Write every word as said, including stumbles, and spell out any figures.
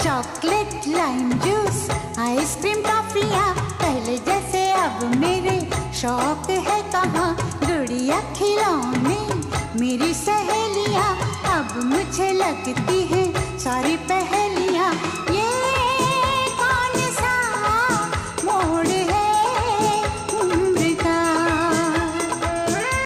Chocolate lime juice ice cream टॉफियाँ पहले जैसे अब मेरे शौक है कहाँ। गुड़िया खिलौने मेरी सहेलियाँ अब मुझे लगती है सारी पहेलियाँ।